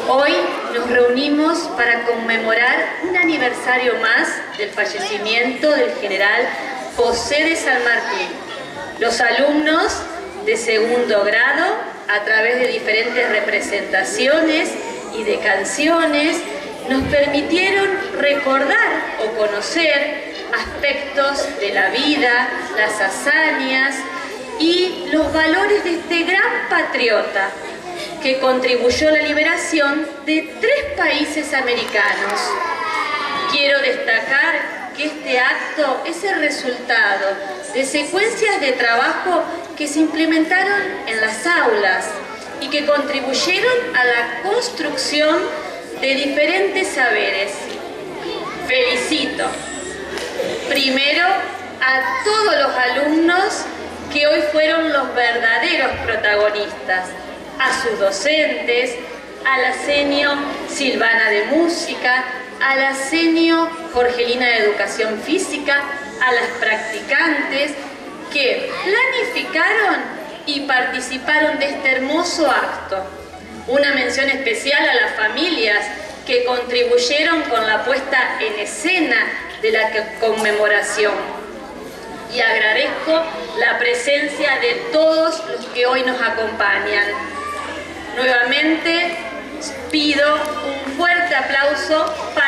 Hoy nos reunimos para conmemorar un aniversario más del fallecimiento del general José de San Martín. Los alumnos de segundo grado, a través de diferentes representaciones y de canciones, nos permitieron recordar o conocer aspectos de la vida, las hazañas y los valores de este gran patriota que contribuyó a la liberación de 3 países americanos. Quiero destacar que este acto es el resultado de secuencias de trabajo que se implementaron en las aulas y que contribuyeron a la construcción de diferentes saberes. Felicito primero a todos los alumnos que hoy fueron los verdaderos protagonistas, a sus docentes, a la senio Silvana de Música, a la senio Jorgelina de Educación Física, a las practicantes que planificaron y participaron de este hermoso acto. Una mención especial a las familias que contribuyeron con la puesta en escena de la conmemoración. Y agradezco la presencia de todos los que hoy nos acompañan. Nuevamente pido un fuerte aplauso